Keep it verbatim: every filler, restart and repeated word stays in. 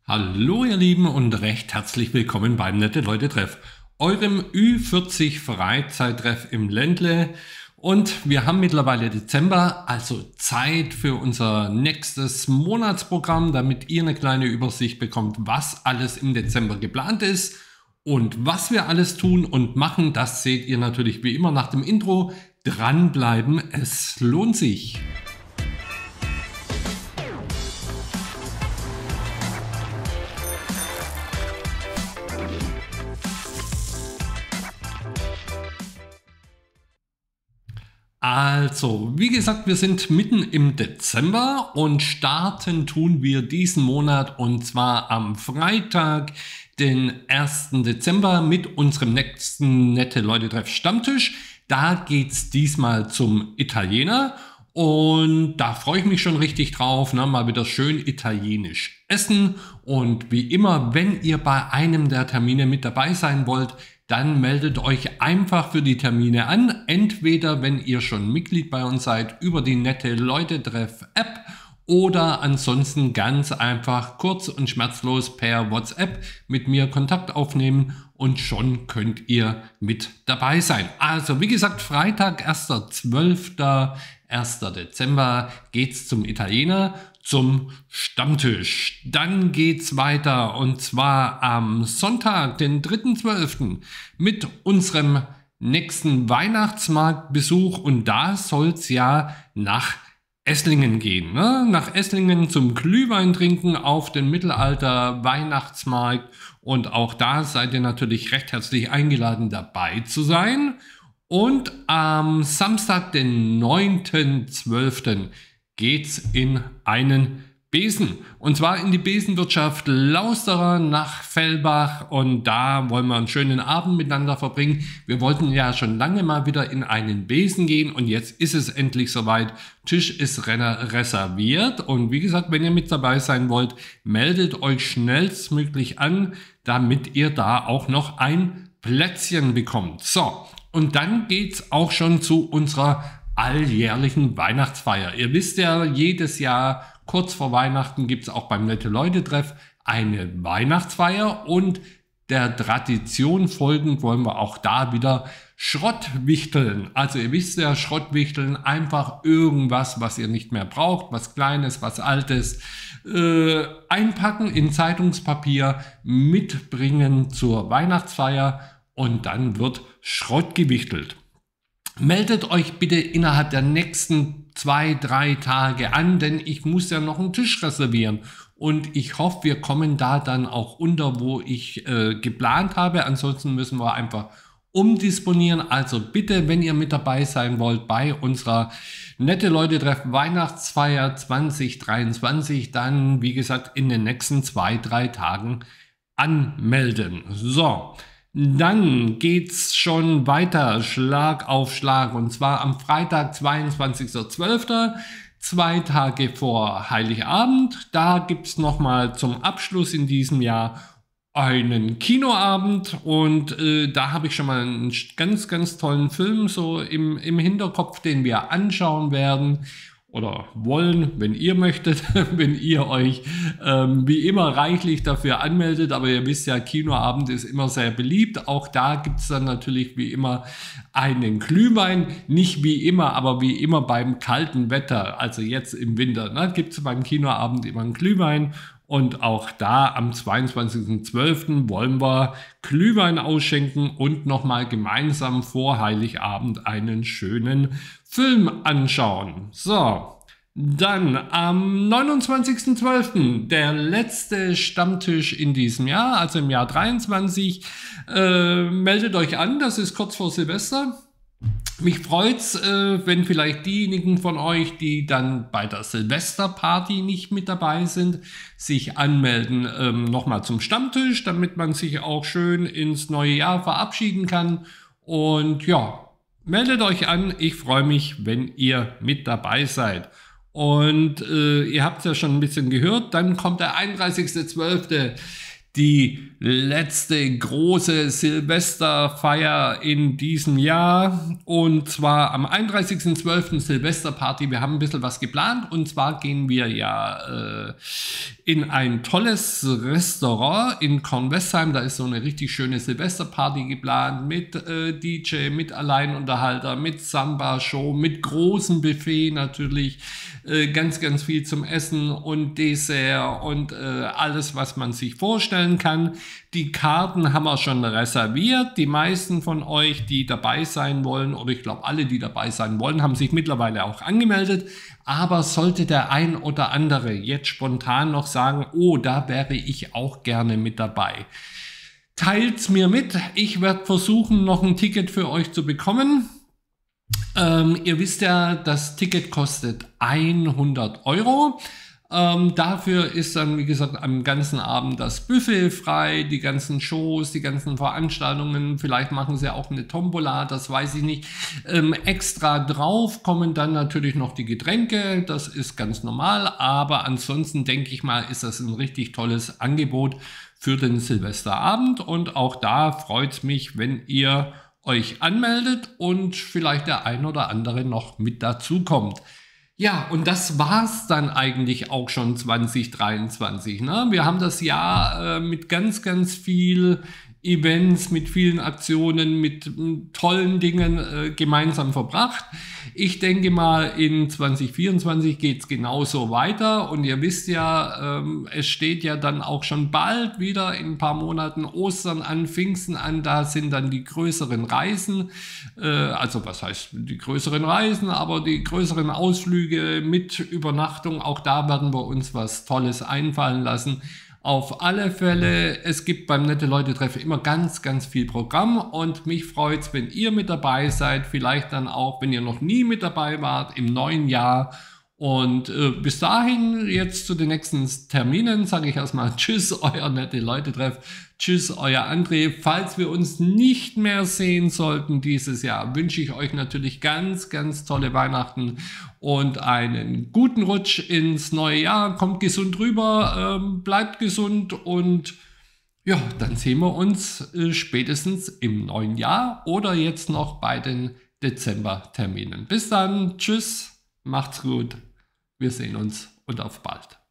Hallo ihr Lieben und recht herzlich willkommen beim Nette Leute Treff, eurem Ü vierzig Freizeittreff im Ländle. Und wir haben mittlerweile Dezember, also Zeit für unser nächstes Monatsprogramm, damit ihr eine kleine Übersicht bekommt, was alles im Dezember geplant ist und was wir alles tun und machen. Das seht ihr natürlich wie immer nach dem Intro. Dranbleiben, es lohnt sich. Also, wie gesagt, wir sind mitten im Dezember und starten tun wir diesen Monat und zwar am Freitag, den ersten Dezember mit unserem nächsten Nette Leute Treff Stammtisch. Da geht's diesmal zum Italiener und da freue ich mich schon richtig drauf, ne? Mal wieder schön italienisch essen und wie immer, wenn ihr bei einem der Termine mit dabei sein wollt, dann meldet euch einfach für die Termine an. Entweder, wenn ihr schon Mitglied bei uns seid, über die Nette Leute Treff App oder ansonsten ganz einfach kurz und schmerzlos per WhatsApp mit mir Kontakt aufnehmen und schon könnt ihr mit dabei sein. Also wie gesagt, Freitag, erster zwölfter erster Dezember geht's zum Italiener, zum Stammtisch. Dann geht's weiter und zwar am Sonntag, den dritten zwölften mit unserem nächsten Weihnachtsmarktbesuch und da soll's ja nach Esslingen gehen, ne? Nach Esslingen zum Glühwein trinken auf den Mittelalter Weihnachtsmarkt und auch da seid ihr natürlich recht herzlich eingeladen dabei zu sein. Und am Samstag, den neunten zwölften geht's in einen Besen. Und zwar in die Besenwirtschaft Lausterer nach Fellbach. Und da wollen wir einen schönen Abend miteinander verbringen. Wir wollten ja schon lange mal wieder in einen Besen gehen. Und jetzt ist es endlich soweit. Tisch ist reserviert. Und wie gesagt, wenn ihr mit dabei sein wollt, meldet euch schnellstmöglich an, damit ihr da auch noch ein Plätzchen bekommt. So, und dann geht's auch schon zu unserer alljährlichen Weihnachtsfeier. Ihr wisst ja, jedes Jahr kurz vor Weihnachten gibt es auch beim Nette Leute Treff eine Weihnachtsfeier und der Tradition folgend wollen wir auch da wieder Schrottwichteln. Also ihr wisst ja, Schrottwichteln, einfach irgendwas, was ihr nicht mehr braucht, was Kleines, was Altes, äh, einpacken in Zeitungspapier, mitbringen zur Weihnachtsfeier und dann wird Schrott gewichtelt. Meldet euch bitte innerhalb der nächsten zwei, drei Tage an, denn ich muss ja noch einen Tisch reservieren. Und ich hoffe, wir kommen da dann auch unter, wo ich äh, geplant habe. Ansonsten müssen wir einfach umdisponieren. Also bitte, wenn ihr mit dabei sein wollt bei unserer Nette Leute Treff Weihnachtsfeier zwanzig dreiundzwanzig, dann wie gesagt in den nächsten zwei, drei Tagen anmelden. So. Dann geht's schon weiter, Schlag auf Schlag, und zwar am Freitag, zweiundzwanzigster zwölfter, zwei Tage vor Heiligabend. Da gibt's nochmal zum Abschluss in diesem Jahr einen Kinoabend und äh, da habe ich schon mal einen ganz, ganz tollen Film so im, im Hinterkopf, den wir anschauen werden. Oder wollen, wenn ihr möchtet, wenn ihr euch ähm, wie immer reichlich dafür anmeldet. Aber ihr wisst ja, Kinoabend ist immer sehr beliebt. Auch da gibt es dann natürlich wie immer einen Glühwein. Nicht wie immer, aber wie immer beim kalten Wetter, also jetzt im Winter, ne, gibt es beim Kinoabend immer einen Glühwein. Und auch da am zweiundzwanzigsten zwölften wollen wir Glühwein ausschenken und nochmal gemeinsam vor Heiligabend einen schönen Film anschauen. So, dann am neunundzwanzigsten zwölften der letzte Stammtisch in diesem Jahr, also im Jahr dreiundzwanzig. Äh, meldet euch an, das ist kurz vor Silvester. Mich freut's, äh, wenn vielleicht diejenigen von euch, die dann bei der Silvesterparty nicht mit dabei sind, sich anmelden ähm, nochmal zum Stammtisch, damit man sich auch schön ins neue Jahr verabschieden kann. Und ja, meldet euch an, ich freue mich, wenn ihr mit dabei seid. Und äh, ihr habt es ja schon ein bisschen gehört, dann kommt der einunddreißigste zwölfte die letzte große Silvesterfeier in diesem Jahr, und zwar am einunddreißigsten zwölften Silvesterparty. Wir haben ein bisschen was geplant, und zwar gehen wir ja äh, in ein tolles Restaurant in Kornwestheim. Da ist so eine richtig schöne Silvesterparty geplant mit äh, D J, mit Alleinunterhalter, mit Samba-Show, mit großem Buffet natürlich, äh, ganz, ganz viel zum Essen und Dessert und äh, alles, was man sich vorstellen kann. Die Karten haben wir schon reserviert. Die meisten von euch, die dabei sein wollen, oder ich glaube alle, die dabei sein wollen, haben sich mittlerweile auch angemeldet. Aber sollte der ein oder andere jetzt spontan noch sagen, oh, da wäre ich auch gerne mit dabei, teilt's mir mit. Ich werde versuchen, noch ein Ticket für euch zu bekommen. Ähm, ihr wisst ja, das Ticket kostet hundert Euro. Ähm, dafür ist dann, wie gesagt, am ganzen Abend das Buffet frei, die ganzen Shows, die ganzen Veranstaltungen. Vielleicht machen sie auch eine Tombola, das weiß ich nicht. Ähm, extra drauf kommen dann natürlich noch die Getränke, das ist ganz normal. Aber ansonsten denke ich mal, ist das ein richtig tolles Angebot für den Silvesterabend. Und auch da freut es mich, wenn ihr euch anmeldet und vielleicht der ein oder andere noch mit dazu kommt. Ja, und das war's dann eigentlich auch schon zwanzig dreiundzwanzig. Ne? Wir haben das Jahr äh, mit ganz, ganz viel Events, mit vielen Aktionen, mit äh, tollen Dingen äh, gemeinsam verbracht. Ich denke mal, in zwanzig vierundzwanzig geht's genauso weiter. Und ihr wisst ja, ähm, es steht ja dann auch schon bald wieder in ein paar Monaten Ostern an, Pfingsten an. Da sind dann die größeren Reisen. Äh, also was heißt die größeren Reisen, aber die größeren Ausflüge mit Übernachtung. Auch da werden wir uns was Tolles einfallen lassen. Auf alle Fälle, es gibt beim Nette-Leute-Treffen immer ganz, ganz viel Programm, und mich freut es, wenn ihr mit dabei seid, vielleicht dann auch, wenn ihr noch nie mit dabei wart, im neuen Jahr. Und äh, bis dahin, jetzt zu den nächsten Terminen, sage ich erstmal Tschüss, euer Nette-Leute-Treff. Tschüss, euer André. Falls wir uns nicht mehr sehen sollten dieses Jahr, wünsche ich euch natürlich ganz, ganz tolle Weihnachten und einen guten Rutsch ins neue Jahr. Kommt gesund rüber, ähm, bleibt gesund, und ja, dann sehen wir uns äh, spätestens im neuen Jahr oder jetzt noch bei den Dezember-Terminen. Bis dann, tschüss, macht's gut, wir sehen uns und auf bald.